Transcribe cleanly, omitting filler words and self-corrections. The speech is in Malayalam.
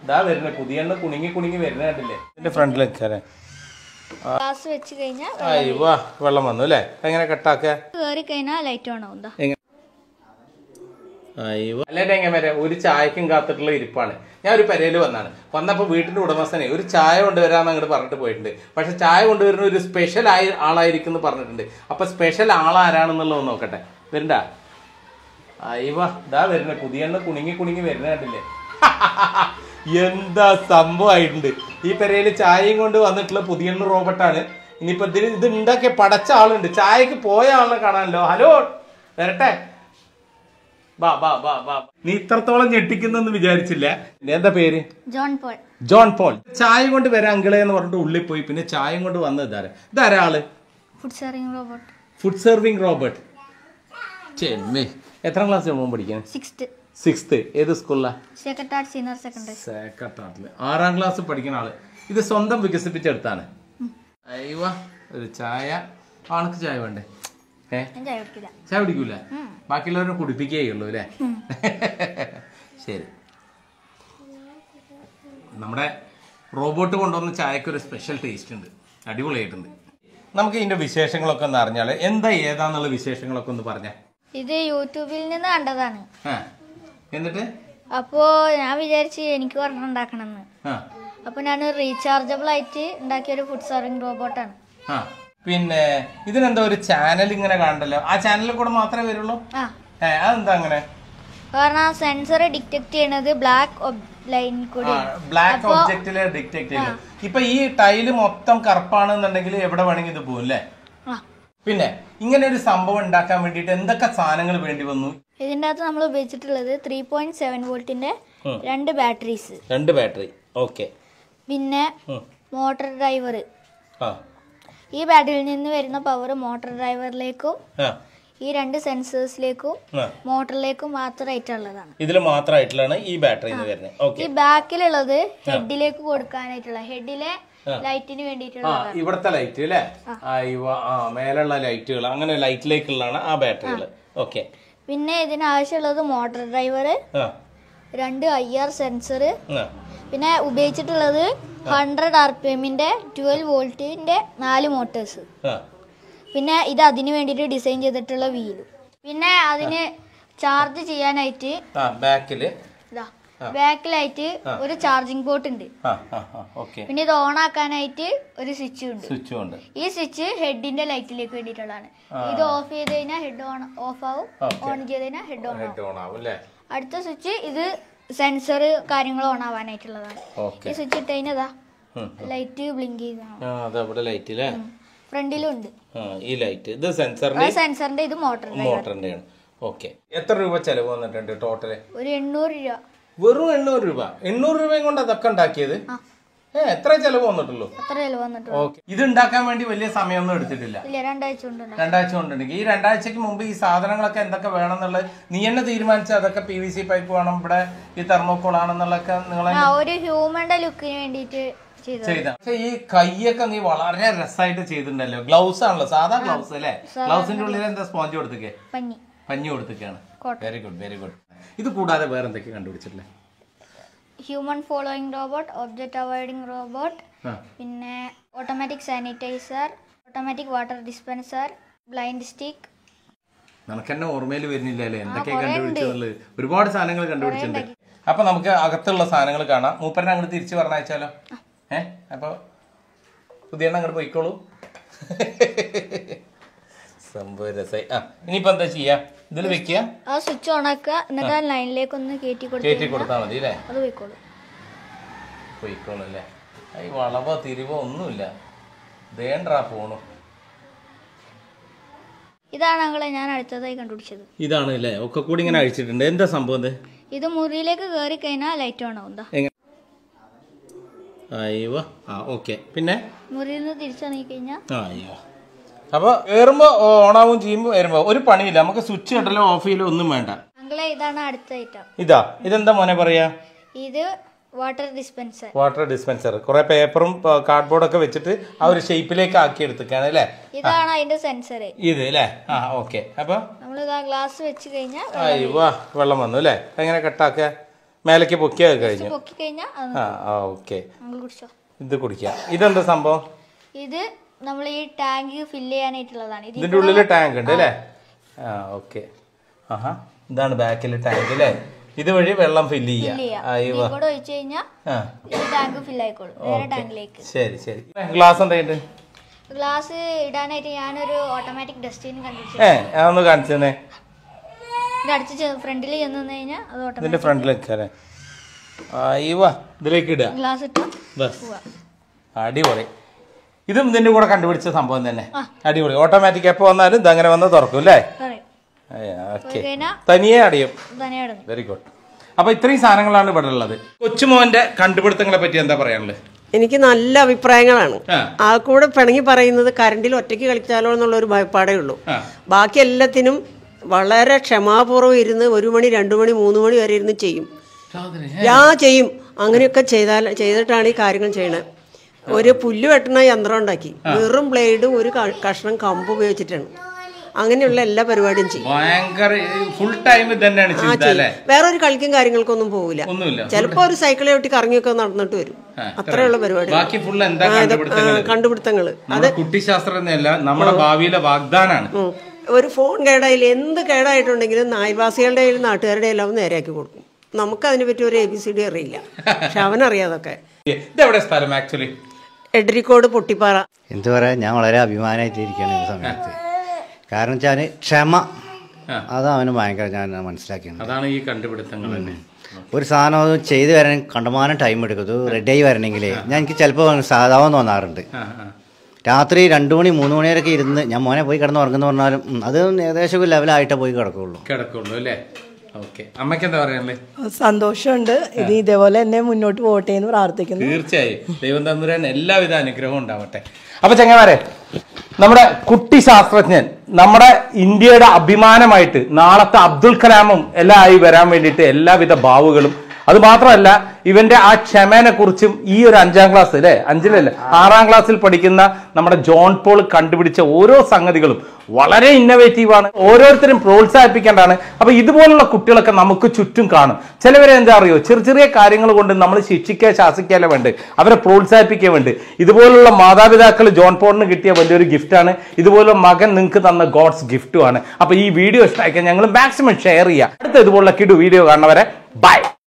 ഇതാ വരുന്നത് പുതിയ എണ്ണ കുണുങ്ങി കുണുങ്ങി വരുന്ന കണ്ടില്ലേ ഇതിന്റെ ഫ്രണ്ടിൽ വെച്ചാലേ ഗ്ലാസ് വെച്ച് കഴിഞ്ഞാൽ അയ്യോ വെള്ളം വന്നു അല്ലേ എങ്ങനെ കട്ടാക്കുക കേറി കഴിഞ്ഞാൽ ലൈറ്റ് ഓൺ ആവും അയ്യോ അല്ലേ എങ്ങനെ വരെ ഒരു ചായക്കും കാത്തിട്ടുള്ള ഇരിപ്പാണ് ഞാൻ ഒരു പെരയിൽ വന്നപ്പോൾ വീട്ടിന്റെ ഉടമസ്ഥനെ ഒരു ചായ കൊണ്ടുവരാന്ന് അങ്ങോട്ട് പറഞ്ഞിട്ട് പോയിട്ടുണ്ട് പക്ഷെ ചായ കൊണ്ടുവരുന്ന ഒരു സ്പെഷ്യൽ ആളായിരിക്കും എന്ന് പറഞ്ഞിട്ടുണ്ട് അപ്പൊ സ്പെഷ്യൽ ആളാരാണെന്നുള്ളത് നോക്കട്ടെ വരണ്ട അയ്യോ ഇതാ വരുന്നത് പുതിയ എണ്ണ കുണുങ്ങി കുണുങ്ങി വരുന്ന കണ്ടില്ലേ എന്താ സംഭവമായിട്ടുണ്ട് ഈ പെരയിൽ ചായയും കൊണ്ട് വന്നിട്ടുള്ള പുതിയ എണ്ണ റോബോട്ടാണ് ഇനിയിപ്പോ ഇത് ഉണ്ടാക്കിയ പടച്ച ആളുണ്ട് ചായക്ക് പോയ ആളിനെ കാണാനല്ലോ ഹലോ വരട്ടെ ബാ ബാ ബാ ബാ നീ ഇത്രത്തോളം ഞെട്ടിക്കുന്നെന്ന് വിചാരിച്ചില്ല എന്താ പേര് ജോൺ പോൾ ചായ കൊണ്ട് വരാം അങ്കിളെ എന്ന് പറഞ്ഞിട്ട് ഉള്ളിൽ പോയി പിന്നെ ചായ കൊണ്ട് വന്നത് ഇതാരാ ആള് ഫുഡ് സെർവിങ് റോബോട്ട് ചെമ്മേ എത്ര ക്ലാസ് പഠിക്കുന്നത് 6th ഏത് സ്കൂളിലാ സേക്രട്ടാർട്ടില് 6ാം ക്ലാസ് പഠിക്കുന്ന ആള് ഇത് സ്വന്തം വികസിപ്പിച്ചെടുത്താണ് അയ്യോ ഒരു ചായ ആൾക്ക് ചായ വേണ്ടേ ചായ കുടിക്കൂല ബാക്കിയുള്ളവരെ കുടിപ്പിക്കുകയുള്ളൂ അല്ലേ ശരി നമ്മുടെ റോബോട്ട് കൊണ്ടുവന്ന ചായക്ക് ഒരു സ്പെഷ്യൽ ടേസ്റ്റ് ഉണ്ട് അടിപൊളിയായിട്ടുണ്ട് നമുക്ക് ഇതിന്റെ വിശേഷങ്ങളൊക്കെ ഒന്ന് അറിഞ്ഞാല് എന്താ ഏതാന്നുള്ള വിശേഷങ്ങളൊക്കെ ഒന്ന് പറഞ്ഞ ഇത് യൂട്യൂബിൽ നിന്ന് കണ്ടതാണ് എന്നിട്ട് അപ്പോ ഞാൻ വിചാരിച്ചു എനിക്ക് ഒരെണ്ണം ഉണ്ടാക്കണമെന്ന് അപ്പൊ ഞാൻ റീചാർജബിൾ ആയിട്ട് ഉണ്ടാക്കിയ ഒരു ഫുഡ് സർവിംഗ് റോബോട്ടാണ് പിന്നെ ഇതിനെന്താ ഒരു ചാനൽ ഇങ്ങനെ കാണണ്ടല്ലോ ആ ചാനലിൽ കൂടെ മാത്രമേ വരുള്ളൂ അതെന്താ അങ്ങനെ കാരണം സെൻസർ ഡിറ്റക്ട് ചെയ്യണത് ബ്ലാക്ക് ലൈൻ കൂടി ബ്ലാക്ക് ഒബ്ജക്റ്റില് ഡിറ്റക്ട് ചെയ്യും ഇപ്പൊ ഈ ടൈല് മൊത്തം കറുപ്പാണെന്നുണ്ടെങ്കിൽ എവിടെ വേണമെങ്കിൽ ഇത് പോകും അല്ലേ പിന്നെ ഇങ്ങനെ ഒരു സംഭവം ഉണ്ടാക്കാൻ വേണ്ടിട്ട് എന്തൊക്കെ സാധനങ്ങൾ വേണ്ടി വന്നു ഇതിന്റെ അകത്ത് നമ്മൾ ഉപയോഗിച്ചിട്ടുള്ളത് 3.7 വോൾട്ടിന്റെ 2 ബാറ്ററീസ് 2 ബാറ്ററി ഓക്കെ പിന്നെ മോട്ടോർ ഡ്രൈവർ ഈ ബാറ്ററിയിൽ നിന്ന് വരുന്ന പവർ മോട്ടോർ ഡ്രൈവറിലേക്കും ഈ 2 സെൻസേഴ്സിലേക്കും മോട്ടറിലേക്കും മാത്രമായിട്ടുള്ളതാണ് ഇതിൽ മാത്രമായിട്ടുള്ളതാണ് ഈ ബാറ്ററി വരുന്നത് ഈ ബാക്കിലുള്ളത് ഹെഡിലേക്ക് കൊടുക്കാനായിട്ടുള്ള ഹെഡിലെ ലൈറ്റിന് വേണ്ടിയിട്ടുള്ളതാണ് ഇവിടത്തെ ലൈറ്റ് അല്ലേ മേലുള്ള ലൈറ്റുകൾ അങ്ങനെ ലൈറ്റിലേക്കുള്ളതാണ് ആ ബാറ്ററികൾ ഓക്കെ പിന്നെ ഇതിനാവശ്യമുള്ളത് മോട്ടോർ ഡ്രൈവർ 2 IR സെൻസർ പിന്നെ ഉപയോഗിച്ചിട്ടുള്ളത് 100 RPMന്റെ 12 വോൾട്ടിന്റെ 4 മോട്ടേഴ്സ് പിന്നെ ഇത് അതിന് വേണ്ടിയിട്ട് ഡിസൈൻ ചെയ്തിട്ടുള്ള വീല് പിന്നെ അതിന് ചാർജ് ചെയ്യാനായിട്ട് ബാക്കിലായിട്ട് ഒരു ചാർജിങ് പോർട്ട് ഉണ്ട് പിന്നെ ഇത് ഓൺ ആക്കാനായിട്ട് ഒരു സ്വിച്ച് ഉണ്ട് ഈ സ്വിച്ച് ഹെഡിന്റെ ലൈറ്റിലേക്ക് വേണ്ടിയിട്ടുള്ളതാണ് ഇത് ഓഫ് ചെയ്ത് കഴിഞ്ഞാൽ ഹെഡ് ഓഫ് ആവും ഓൺ ചെയ്ത് കഴിഞ്ഞാൽ ഹെഡ് ഓൺ ആവും അടുത്ത സ്വിച്ച് ഇത് സെൻസർ കാര്യങ്ങൾ ഓൺ ആവാനായിട്ടുള്ളതാണ് ഈ സ്വിച്ച് ഇട്ട് കഴിഞ്ഞാ ലൈറ്റ് ബ്ലിങ്ക് ചെയ്താണ് ഫ്രണ്ടിലും ഉണ്ട് ഈ ലൈറ്റ് ഇത് സെൻസറിന്റെ ഇത് മോട്ടറിന്റെ ഓക്കെ എത്ര രൂപ ചെലവ് വന്നിട്ടുണ്ട് ടോട്ടല് ഒരു 800 രൂപ വെറും 800 രൂപ 800 രൂപയും കൊണ്ട് അതൊക്കെ ഉണ്ടാക്കിയത് എത്ര ചെലവ് വന്നിട്ടുള്ളൂ ഇത് ഉണ്ടാക്കാൻ വേണ്ടി വലിയ സമയമൊന്നും എടുത്തിട്ടില്ല 2 ആഴ്ച കൊണ്ടുണ്ടെങ്കിൽ ഈ 2 ആഴ്ചക്ക് മുമ്പ് ഈ സാധനങ്ങളൊക്കെ എന്തൊക്കെ വേണം എന്നുള്ളത് നീ തന്നെ തീരുമാനിച്ച അതൊക്കെ PVC പൈപ്പ് വേണം ഇവിടെ ഈ തെർമോക്കോൾ ആണെന്നുള്ളതൊക്കെ നിങ്ങളെ ഒരു ഹ്യൂമന്റെ ലുക്കിന് വേണ്ടിട്ട് ചെയ്ത പക്ഷെ ഈ കൈയൊക്കെ നീ വളരെ രസമായിട്ട് ചെയ്തിട്ടുണ്ടല്ലോ ഗ്ലൗസ് ആണല്ലോ സാധാ ഗ്ലൗസ് അല്ലേ ഗ്ലൗസിന്റെ ഉള്ളിൽ എന്താ സ്പോഞ്ച് കൊടുത്തേക്കെ പഞ്ഞി കൊടുത്തേക്കാണ് വെരി ഗുഡ് വെരി ഗുഡ് ഇത് കൂടാതെ വേറെ എന്തൊക്കെ കണ്ടുപിടിച്ചിട്ടില്ലേ human following robot object avoiding robot പിന്നെ automatic sanitiser automatic water dispenser blind stick നമുക്കെന്നെ ഓർമ്മയിൽ വരുന്നില്ലല്ലേ എന്തൊക്കെയാ കണ്ടുപിടിച്ചത് ഒരുപാട് സാധനങ്ങൾ കണ്ടുപിടിച്ചിട്ടുണ്ട് അപ്പൊ നമുക്ക് അകത്തുള്ള സാധനങ്ങൾ കാണാം മൂപ്പരനെ അങ്ങോട്ട് തിരിച്ചു പറഞ്ഞയച്ചാലോ അപ്പൊ പുതിയ അങ്ങോട്ട് പോയിക്കോളൂ സംഭവ രസായി ഇനിയിപ്പോ എന്താ ചെയ്യാ ഇതിൽ വെക്കുക ആ സ്വിച്ച് ഓൺ ആക്കുക എന്നിട്ട് ലൈനിലേക്ക് ഒന്ന് കയറ്റി കൊടുത്താൽ മതി അല്ലേ അത് പോയിക്കോളൂ അല്ലേ ഈ വളവോ തിരിവോ ഒന്നുമില്ല ദേണ്ടാ പോണു ഇതാണ് ഞാൻ അടുത്തതായി കണ്ടുപിടിച്ചത് ഇതാണ് അല്ലേ ഒക്കെ കൂടി ഇങ്ങനെ അഴിച്ചിട്ടുണ്ട് എന്താ സംഭവം ഇത് മുറിയിലേക്ക് കയറി കഴിഞ്ഞാൽ ലൈറ്റ് ഓൺ ആവും അയ്യോ ഓക്കെ പിന്നെ മുറിയിൽ നിന്ന് തിരിച്ചിറങ്ങി കഴിഞ്ഞാൽ അയ്യോ അപ്പൊ കേറുമ്പോ ഓണാവും ചെയ്യുമ്പോ വരുമ്പോ ഒരു പണിയില്ല നമുക്ക് സ്വിച്ച് ഇടലോ ഓഫ് ചെയ്യലോ ഒന്നും വേണ്ട ഇതാണ് അടുത്ത ഐറ്റം ഇതെന്താ മോനെ പറയാ ഇത് വാട്ടർ ഡിസ്പെൻസർ കുറെ പേപ്പറും കാർഡ്ബോർഡ് ഒക്കെ വെച്ചിട്ട് ആ ഒരു ഷേപ്പിലേക്ക് ആക്കി എടുത്തേക്കാണ് അല്ലേ ഇതാണ് അതിന്റെ സെൻസർ ഇത് അല്ലേ ഓക്കെ അപ്പൊ നമ്മള് ഗ്ലാസ് വെച്ച് കഴിഞ്ഞാൽ വെള്ളം വന്നു അല്ലേ എങ്ങനെ കട്ടാക്കുക മേലേക്ക് പൊക്കിയാൽ കഴിഞ്ഞു. പൊക്കി കഴിഞ്ഞാൽ ഓക്കെ, ഇത് കുടിക്കാം. ഇതെന്താ സംഭവം? ഇത് നമ്മൾ ഈ ടാങ്ക് ഫില്ല് ചെയ്യാനായിട്ടുള്ളതാണ്. ഇതിന്റെ ഉള്ളില് ടാങ്ക് ഉണ്ട് അല്ലേ? ഓക്കെ. ഇതാണ് ബാക്കിലെ ടാങ്ക് അല്ലേ? ഇതുവഴി വെള്ളം ഫില്ല് ചെയ്യാം. ഒഴിച്ചു കഴിഞ്ഞാൽ ടാങ്ക് ഫില്ല് ആയിക്കോളും വേറെ ടാങ്കിലേക്ക്. ശരി ശരി. ഗ്ലാസ് എന്തായിട്ട്? ഗ്ലാസ് ഇടാനായിട്ട് ഞാനൊരു ഓട്ടോമാറ്റിക് ഡസ്റ്റ്ബിൻ കണ്ടുപിടിച്ചു. അതൊന്ന് കാണിച്ചേ. അടിച്ച് ഫ്രണ്ടിൽ ചെന്ന് കഴിഞ്ഞാൽ അത് ഇതിന്റെ ഫ്രണ്ടിലേക്ക് ഇതിലേക്ക് ഇടുക. ഗ്ലാസ് ഇട്ടു. അടിപൊളി. ഇതും ഇതിന്റെ കൂടെ കണ്ടുപിടിച്ച സംഭവം തന്നെ. അടിപൊളി. ഓട്ടോമാറ്റിക് എപ്പോ വന്നാലും ഇത് അങ്ങനെ വന്ന് തുറക്കും അല്ലേ? തനിയെ അടിയും. Very good. അപ്പൊ ഇത്രയും സാധനങ്ങളാണ് ഇവിടെ ഉള്ളത്. കൊച്ചുമോന്റെ കണ്ടുപിടുത്തങ്ങളെ പറ്റി എന്താ പറയാനുള്ളത്? എനിക്ക് നല്ല അഭിപ്രായങ്ങളാണ്. ആ കൂടെ പിണങ്ങി പറയുന്നത് കറണ്ടിൽ ഒറ്റയ്ക്ക് കളിച്ചാലോ എന്നുള്ള ഒരു ഭയപ്പാടേ ഉള്ളൂ. ബാക്കി എല്ലാത്തിനും വളരെ ക്ഷമാപൂർവ്വം ഇരുന്ന് 1 മണി 2 മണി 3 മണി വരെ ഇരുന്ന് ചെയ്യും. ചെയ്യും. അങ്ങനെയൊക്കെ ചെയ്തിട്ടാണ് ഈ കാര്യങ്ങൾ ചെയ്യണത്. ഒരു പുല്ല് വെട്ടുന്ന യന്ത്രം ഉണ്ടാക്കി വെറും ബ്ലേഡും ഒരു കഷ്ണം കമ്പ് ഉപയോഗിച്ചിട്ടാണ് അങ്ങനെയുള്ള എല്ലാ പരിപാടിയും ചെയ്യും. വേറൊരു കളിക്കും കാര്യങ്ങൾക്കൊന്നും പോകില്ല. ചിലപ്പോ ഒരു സൈക്കിളെ ഒട്ടി കറങ്ങിയൊക്കെ നടന്നിട്ട് വരും. അത്രയുള്ള പരിപാടി. കണ്ടുപിടുത്തങ്ങള് അത് കുട്ടിശാസ്ത്രമല്ല, നമ്മുടെ ഭാവിയിലെ വാഗ്ദാനാണ്. ഒരു ഫോൺ കേടായാലും എന്ത് കേടായിട്ടുണ്ടെങ്കിലും അയൽവാസികളുടെ നാട്ടുകാരുടെ എല്ലാം നേരെയാക്കി കൊടുക്കും. നമുക്കതിനെ പറ്റി ഒരു ABCD അറിയില്ല, പക്ഷെ അവനറിയാതൊക്കെ. എഡ്രിക്കോട് പൊട്ടിപ്പാറ. എന്തു പറയാ, ഞാൻ വളരെ അഭിമാനമായിട്ടിരിക്കുകയാണ് ഈ സമയത്ത്. കാരണം വെച്ചാൽ ക്ഷമ, അത് അവന് ഭയങ്കര ഞാൻ മനസ്സിലാക്കിയാണ്. അതാണ് ഈ കണ്ടുപിടുത്തങ്ങൾ. ഒരു സാധനം അത് ചെയ്ത് വരാൻ കണ്ടമാനം ടൈം എടുക്കും. ഇത് റെഡിയായി വരണമെങ്കിൽ എനിക്ക് ചിലപ്പോൾ സാധാവൻ തോന്നാറുണ്ട്. രാത്രി 2 മണി 3 മണി വരെയൊക്കെ ഇരുന്ന് ഞാൻ മോനെ പോയി കിടന്ന് ഉറങ്ങുന്നു പറഞ്ഞാലും അത് ഏകദേശം ഒരു ലെവലായിട്ടേ പോയി കിടക്കുള്ളൂ അല്ലേ? അമ്മയ്ക്ക് എന്താ പറയാനുള്ളത്? സന്തോഷമുണ്ട്. ഇത് ഇതേപോലെ തന്നെ മുന്നോട്ട് പോകട്ടെ എന്ന് പ്രാർത്ഥിക്കുന്നു. തീർച്ചയായും ദൈവം തമ്പുരാൻ എല്ലാവിധ അനുഗ്രഹവും ഉണ്ടാവട്ടെ. അപ്പൊ ചങ്ങന്മാരെ, നമ്മുടെ കുട്ടി ശാസ്ത്രജ്ഞൻ, നമ്മുടെ ഇന്ത്യയുടെ അഭിമാനമായിട്ട് നാളത്തെ അബ്ദുൽ കലാമും എല്ലാം ആയി വരാൻ വേണ്ടിയിട്ട് എല്ലാവിധ ഭാവുകളും. അത് മാത്രമല്ല, ഇവന്റെ ആ ക്ഷമേനെ കുറിച്ചും ഈ ഒരു 5ാം ക്ലാസ് അല്ലെ, 5-ലല്ല 6ാം ക്ലാസ്സിൽ പഠിക്കുന്ന നമ്മുടെ ജോൺ പോൾ കണ്ടുപിടിച്ച ഓരോ സംഗതികളും വളരെ ഇന്നോവേറ്റീവാണ്. ഓരോരുത്തരും പ്രോത്സാഹിപ്പിക്കേണ്ടതാണ്. അപ്പൊ ഇതുപോലുള്ള കുട്ടികളൊക്കെ നമുക്ക് ചുറ്റും കാണും. ചിലവരെ എന്താ അറിയോ, ചെറിയ കാര്യങ്ങൾ കൊണ്ട് നമ്മൾ ശിക്ഷിക്കുക ശാസിക്കാനേ വേണ്ട, അവരെ പ്രോത്സാഹിപ്പിക്കുക വേണ്ട. ഇതുപോലുള്ള മാതാപിതാക്കൾ ജോൺ പോളിന് കിട്ടിയ വലിയൊരു ഗിഫ്റ്റാണ്. ഇതുപോലുള്ള മകൻ നിങ്ങൾക്ക് തന്ന ഗോഡ്സ് ഗിഫ്റ്റുമാണ്. അപ്പൊ ഈ വീഡിയോ ഇഷ്ടമാക്കിയാൽ ഞങ്ങൾ മാക്സിമം ഷെയർ ചെയ്യുക. അടുത്ത ഇതുപോലുള്ള കിടു വീഡിയോ കാണുന്നവരെ ബൈ.